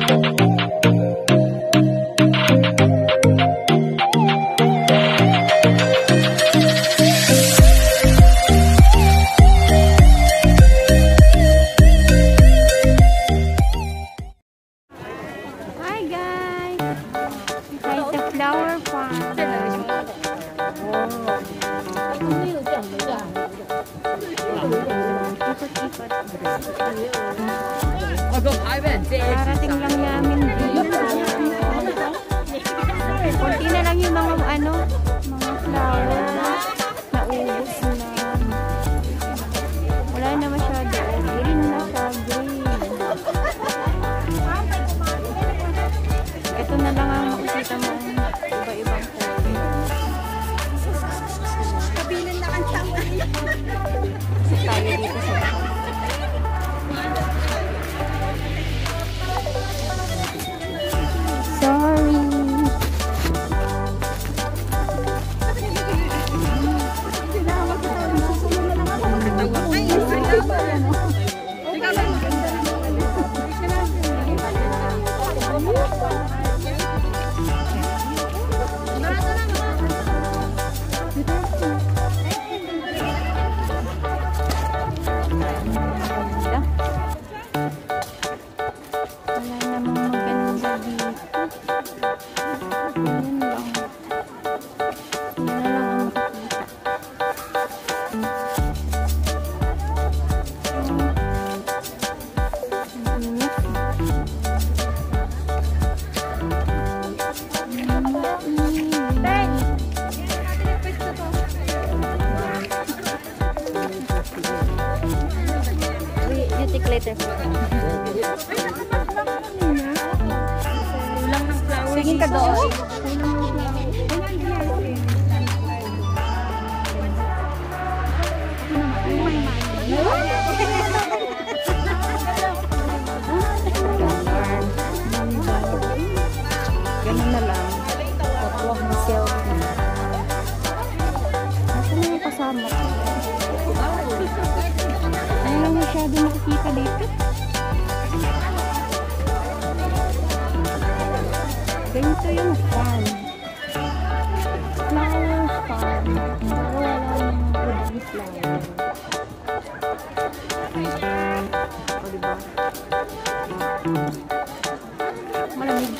Parating lang namin din. Kunti na lang yung mga mga flower. Naubos na. Wala na masyado. Green na siya. Green. Ito na lang ang makikita mo. Iba-ibang kulay. Kabilin na ang tanga. Tayo dito sa sorry. Later. Sige ka doon. Ganun na lang. Huwag mo selfie. Nasaan na yung kasama ko? Ano lang masyado nakikita dito? Ganito yung farm. Flower farm. Pero wala yung mga flower. O diba? Malamig.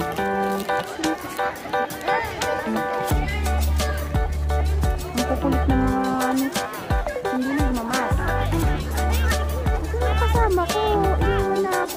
Ang kukulit ng mga hindi nagmamas. Kasama ko. Iwan na ako.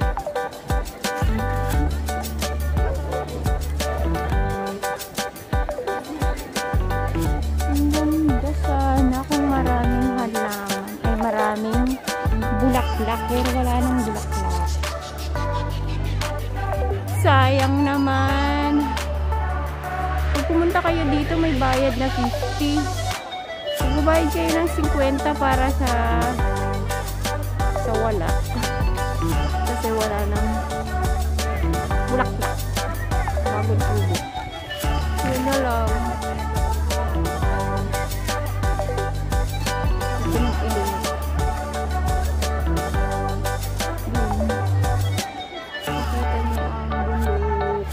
Ang ganda sana kung maraming halaman. Ay maraming bulaklak. Pero wala nang bulaklak. Sayang naman. Pag pumunta kayo dito may bayad na 50. Magbabayad kayo ng 50 para sa wala. Kasi wala nang bulaklak. Bagong tubo. Yun na lang. Ito ng ilong. Nakita niyo ang bundok.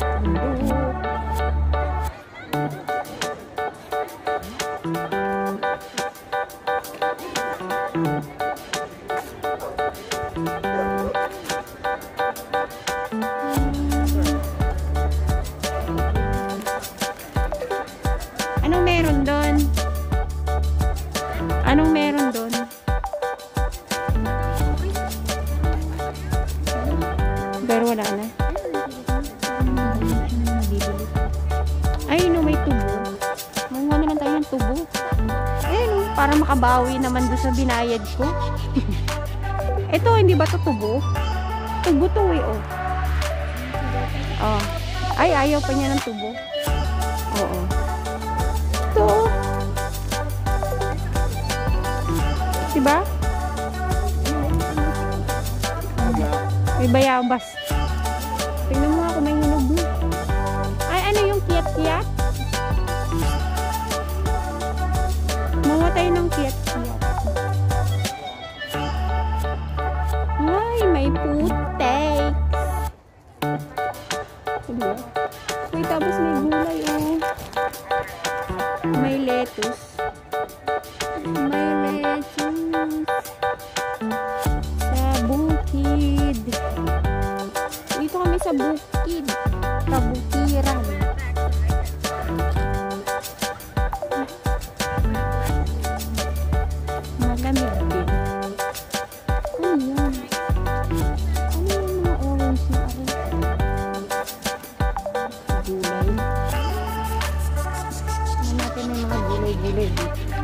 Anong meron doon? Anong meron doon? Pero wala na. Ay, no, may tubo. Manguha na lang tayo ng tubo. Ayun, para makabawi naman doon sa binayad ko. Ito, hindi ba ito tubo? Tubo to eh, oh. Oh. Ay, ayaw pa niya ng tubo. Oo. Ito. Diba? May bayabas. Tingnan mo nga kung may hinog mo. Ay, ano yung kiyat-kiyat? Mamatay ng kiyat-kiyat. Ay, may putek. Dito kami sa bukid. Kabukiran. Malamig din. Ano yan? Ano yung mga orange na ari? Gulay. Ano natin may mga gulay-gulay dito.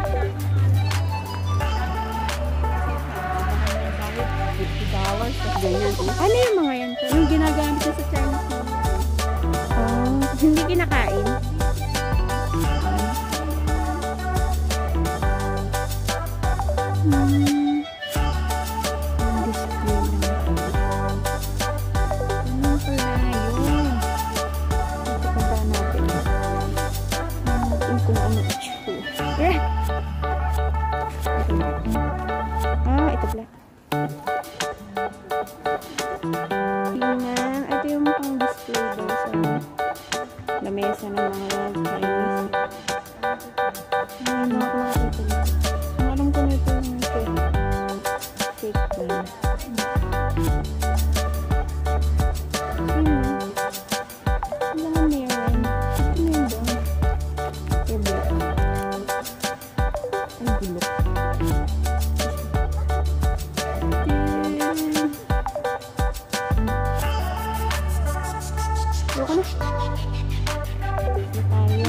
Ano yung mga yan? Yung ginagamit sa Chinese food? Oh, hindi kinakain? Ang display lang. Ano pala yun? Ito pa ba natin? Kung ano ito. Ito pala. Tingnan. Ito yung pang display daw sa lamesa ng mga Chinese. Ay, mga makakita nito. Ang alam ko nito yung cake pan. Wala nga meron. Ano yun doon? Tablet. Ay, bulok. Ayoko na. Ito tayo.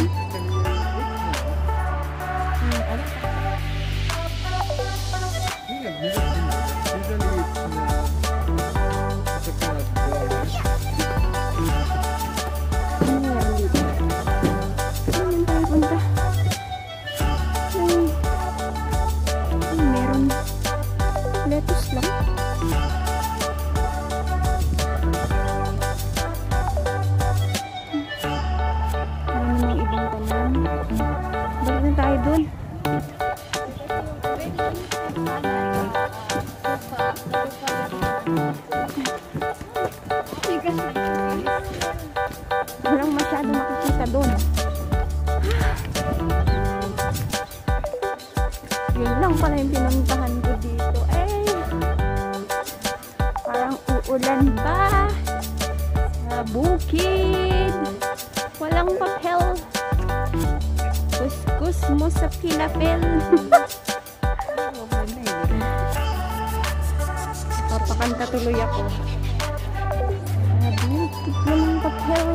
Meron lettuce lang. Balik na tayo dun. Walang masyado makikita dun. Yun lang pala yung pinuntahan ko dito. Parang uulan pa sa bukid. Walang papel. Kuskus mo sa pilapel. Papakanta tuloy ako. Bukid walang papel.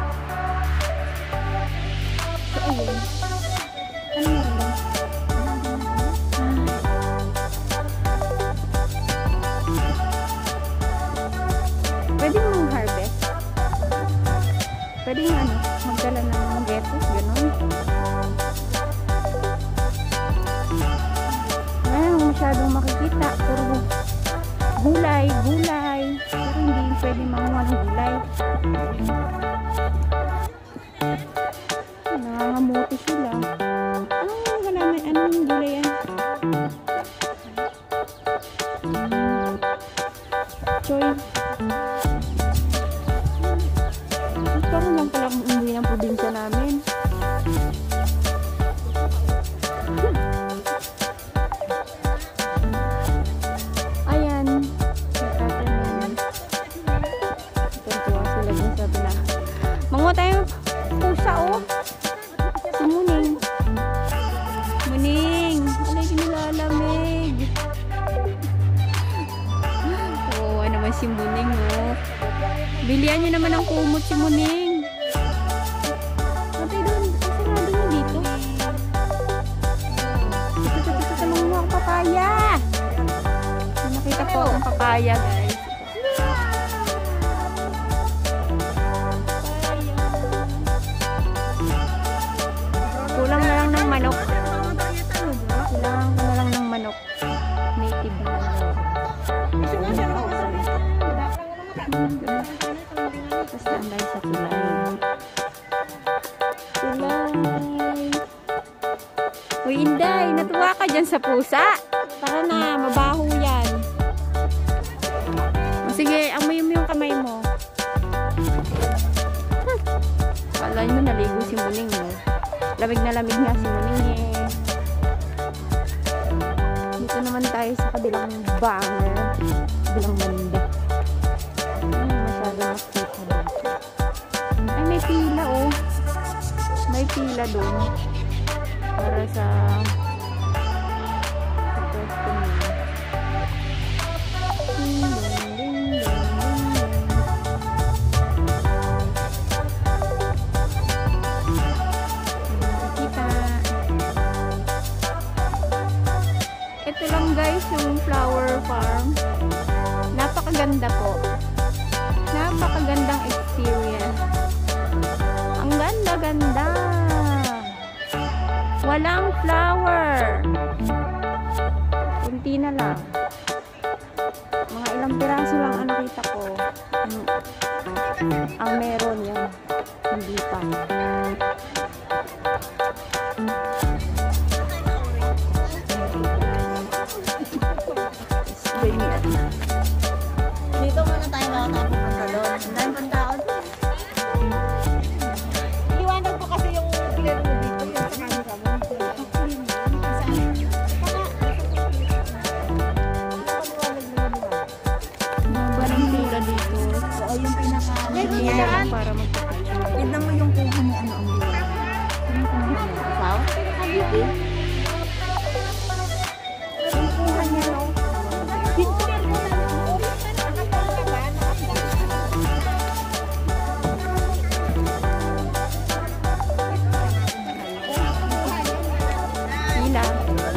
So, ayun. Ano meron ba? Pwede mong harvest. Pwede nga magdala ng lettuce, gano'n. Masyadong makikita, puro gulay. Pero hindi pwede makuha ng gulay. Nangangamuti sila. Anong halaman? Anong gulay yan? Choy. Parang lang palang umuwi ng probinsya namin. Manguha tayo pusa, oh. Si Muning. Muning. Alay, kinalalamig. Oo, naman si Muning, oh. Bilihan niyo naman ng kumot si Muning. Patay doon. Sarado niyo dito. Ito, manguha ang papaya. Nakita po ang papaya, guys. Kulang na lang ng manok. Kulang na lang ng manok. Native na lang. Basta anday sa tulay. Uy, Inday, natuwa ka dyan sa pusa. Tara na, mabaho yan. Sige, amoy mo yung kamay mo. Kala nyo naligo si Muning, no? Lamig na lamig nga si Muning, eh. Dito naman tayo sa kabilang banger. Kabilang banda. sila doon para sa pwesto nila. Kita. Ito lang guys yung flower farm. Napakaganda po. Napakagandang experience. Ang ganda-ganda. Walang flower. Kunti na lang. Mga ilang piraso lang ang nakita ko. Ang meron yan. Hindi pa. Dito muna tayo makakapunta doon. Ang dami pang tao doon. Iwanag ko kasi yung clear mo dito. Yung sa camera mo. Barang pila dito. Oo, yung pinaka... Meron para magpapicture. Tignan mo yung kuha ni ano ang liwanag. Yung kuha niya. Ikaw? Dito? Yung kuha niya, no? Pila.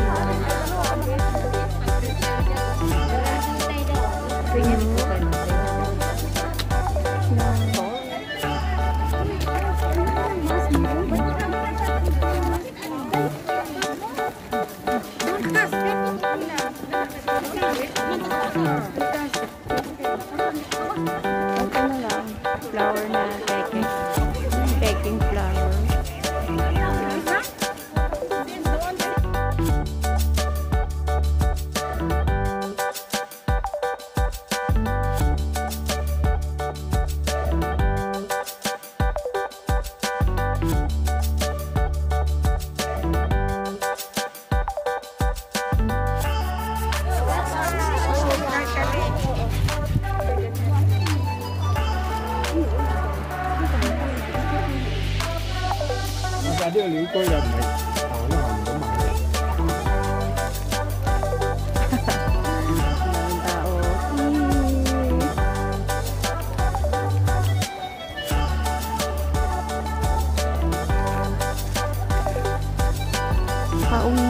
Ito na lang. Flower na peking. Peking flower. Ra đưa liễu coi là mày nó hồng của mày. Ang tao. Paung